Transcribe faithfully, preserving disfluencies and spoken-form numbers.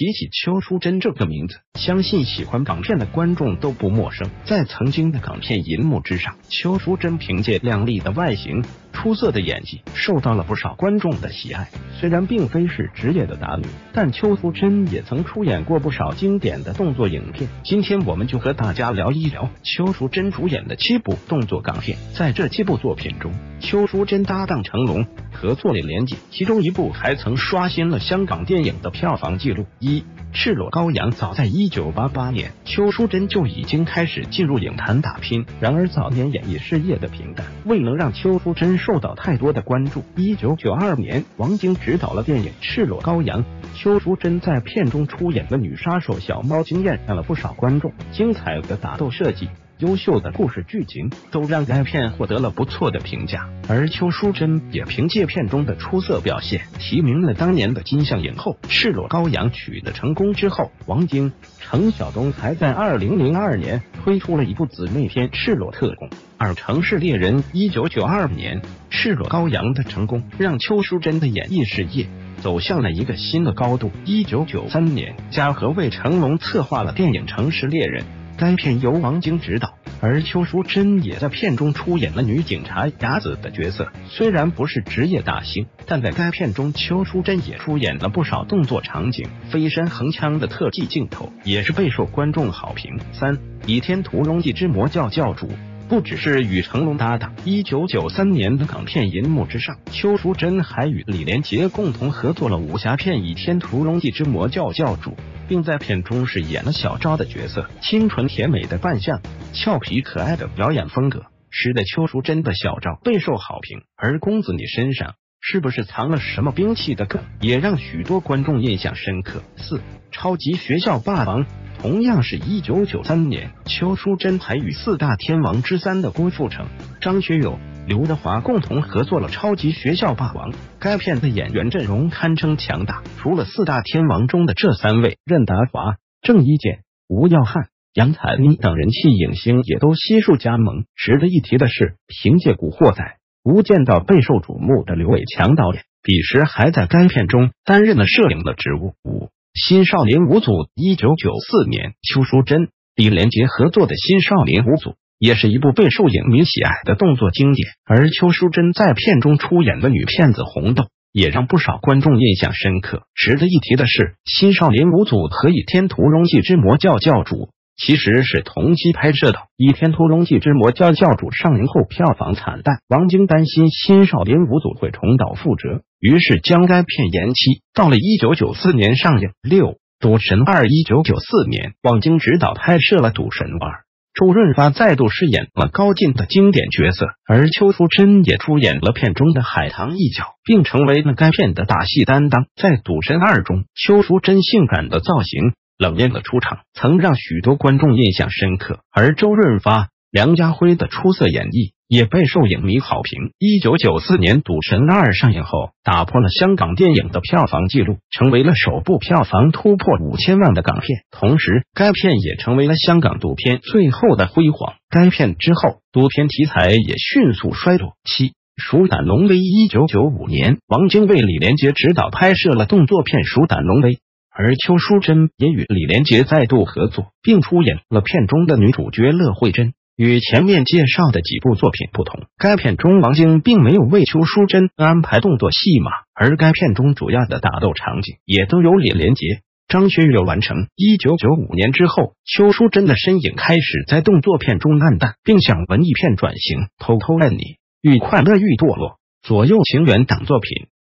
提起邱淑贞这个名字，相信喜欢港片的观众都不陌生。在曾经的港片银幕之上，邱淑贞凭借靓丽的外形、出色的演技，受到了不少观众的喜爱。虽然并非是职业的打女，但邱淑贞也曾出演过不少经典的动作影片。今天我们就和大家聊一聊邱淑贞主演的七部动作港片。在这七部作品中，邱淑贞搭档成龙合作李连杰，其中一部还曾刷新了香港电影的票房纪录。一赤裸羔羊。早在一九八八年，邱淑贞就已经开始进入影坛打拼。然而早年演艺事业的平淡，未能让邱淑贞受到太多的关注。一九九二年，王晶执导了电影《赤裸羔羊》，邱淑贞在片中出演的女杀手小猫，惊艳了不少观众。精彩的打斗设计、优秀的故事剧情都让该片获得了不错的评价，而邱淑贞也凭借片中的出色表现，提名了当年的金像影后。赤裸羔羊取得成功之后，王晶、程晓东还在二零零二年推出了一部姊妹篇《赤裸特工二城市猎人》。一九九二年，赤裸羔羊的成功让邱淑贞的演艺事业走向了一个新的高度。一九九三年，嘉禾为成龙策划了电影《城市猎人》，该片由王晶执导，而邱淑贞也在片中出演了女警察雅子的角色。虽然不是职业大星，但在该片中，邱淑贞也出演了不少动作场景，飞身横枪的特技镜头也是备受观众好评。三《倚天屠龙记之魔教教主》。不只是与成龙搭档，一九九三年的港片银幕之上，邱淑贞还与李连杰共同合作了武侠片《倚天屠龙记之魔教教主》，并在片中饰演了小昭的角色。清纯甜美的扮相、俏皮可爱的表演风格，使得邱淑贞的小昭备受好评。而公子你身上是不是藏了什么兵器的梗，也让许多观众印象深刻。四超级学校霸王。同样是一九九三年，邱淑贞还与四大天王之三的郭富城、张学友、刘德华共同合作了《超级学校霸王》。该片的演员阵容堪称强大，除了四大天王中的这三位，任达华、郑伊健、吴耀汉、杨采妮等人气影星也都悉数加盟。值得一提的是，凭借《古惑仔》、《无间道》备受瞩目的刘伟强导演，彼时还在该片中担任了摄影的职务。五新少林五祖。一九九四年，邱淑贞、李连杰合作的《新少林五祖》也是一部备受影迷喜爱的动作经典，而邱淑贞在片中出演的女骗子红豆也让不少观众印象深刻。值得一提的是，《新少林五祖》和《倚天屠龙记之魔教教主》其实是同期拍摄的。《倚天屠龙记之魔教教主》上映后票房惨淡，王晶担心《新少林五祖》会重蹈覆辙，于是将该片延期，到了一九九四年上映。六赌神二。一九九四年，王晶执导拍摄了《赌神二》，周润发再度饰演了高进的经典角色，而邱淑贞也出演了片中的海棠一角，并成为了该片的打戏担当。在《赌神二》中，邱淑贞性感的造型、冷艳的出场，曾让许多观众印象深刻，而周润发、梁家辉的出色演绎也备受影迷好评。一九九四年，《赌神二》上映后，打破了香港电影的票房纪录，成为了首部票房突破五千万的港片。同时，该片也成为了香港赌片最后的辉煌。该片之后，赌片题材也迅速衰落。七鼠胆龙威。一九九五年，王晶为李连杰执导拍摄了动作片《鼠胆龙威》，而邱淑贞也与李连杰再度合作，并出演了片中的女主角乐慧珍。与前面介绍的几部作品不同，该片中王晶并没有为邱淑贞安排动作戏码，而该片中主要的打斗场景也都由李连杰、张学友完成。一九九五年之后，邱淑贞的身影开始在动作片中暗淡，并向文艺片转型。偷偷爱你、愈快乐愈堕落、左右情缘等作品